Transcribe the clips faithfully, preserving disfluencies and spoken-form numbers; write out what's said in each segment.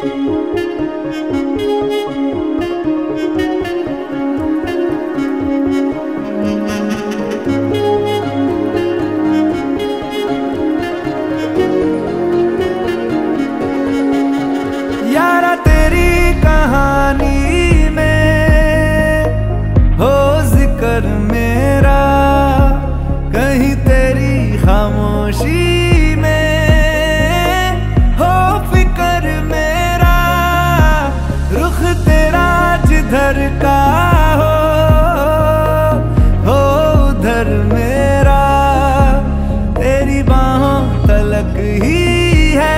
यारा तेरी कहानी में हो जिक्र मेरा, कहीं तेरी खामोशी में हो फिक्र मेरा। रुख तेरा जिधर का हो हो उधर मेरा, तेरी बाहों तलक ही है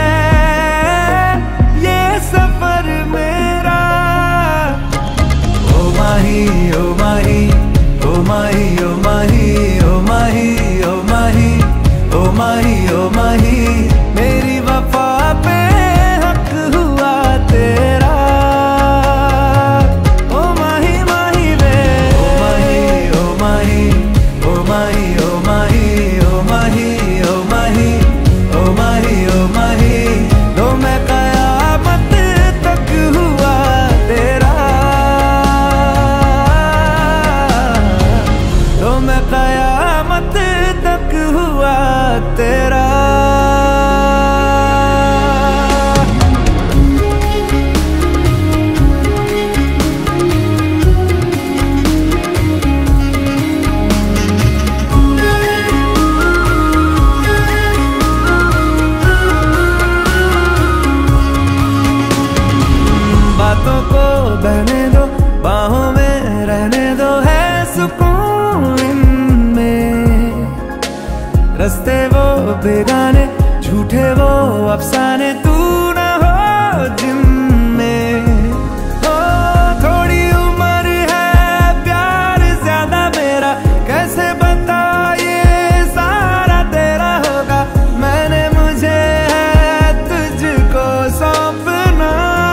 ये सफर मेरा। ओ माही ओ माही ओ माही ओ माही ओ माही ओ माही ओ माही ओ माही, मेरी वफा पे हक हुआ तेरा। ओ माही माही वे ओ माही ओ माही ओ माही ओ माही ओ माही ओ माही ओ माही ओ माही, तो मैं कयामत तक हुआ तेरा, तो मैं कयामत तक हुआ तेरा। बातों को बहने दो, बाहों में रहने दो, है सुकून इनमें। रस्ते वो बेगाने, झूठे वो अफसाने, तू न हो जिनमें। ओ थोड़ी उम्र है, प्यार ज्यादा मेरा, कैसे बता ये सारा तेरा होगा। मैंने मुझे है तुझको सौंपना,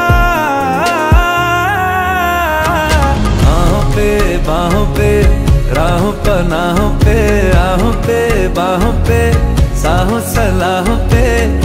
बाहों पे राहों पनाहों पे, आहों पे बाहों पे, साहों सलाहों पे।